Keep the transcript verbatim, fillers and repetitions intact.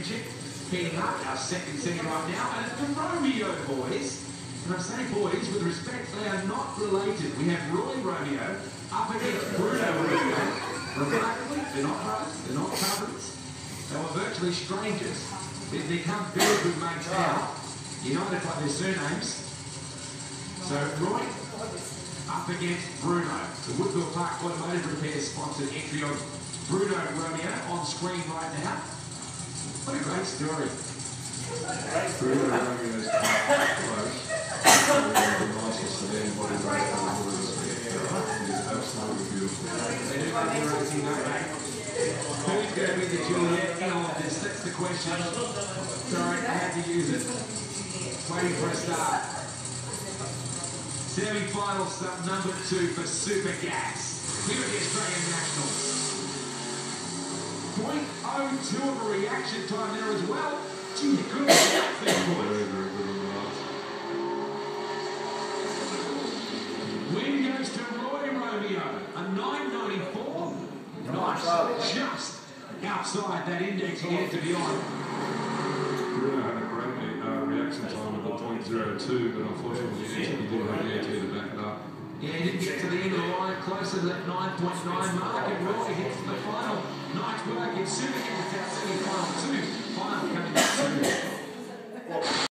championship. Heading up our second semi right now, and it's the Romeo boys. And I say boys with respect, they are not related. We have Roy Romeo up against Bruno Romeo. Remarkably, they're not brothers, they're not cousins. They were virtually strangers. They've become very good mates now, united by their surnames. So Roy up against Bruno. The Woodville Park Automotive Repair sponsored entry of Bruno Romeo on screen right now. What a great story. Bruno Romeo's quite close. One of the nicest sedan body racing in the world. It is absolutely beautiful. They do like the racing, don't they? Who's going to be the Juliet in all of this? That's the question. Sorry, I had to use it. Waiting for a start. Semi-final stuff number two for Super Gas. Here at the Australian Nationals. point oh two of a reaction time there as well. Gee, good that thing, boys. Very, very good on the last. Win goes to Roy Romeo. A nine ninety-four. Nice. Just outside that index here to be on. Bruno had a great uh, reaction time of the point oh two, but unfortunately he didn't have the A T to back it up. Yeah, he didn't get to the end of the line, closer to that nine point nine mark, and Roy gets to the final. Nice work in Super Gas, semi-final two. Final coming up soon.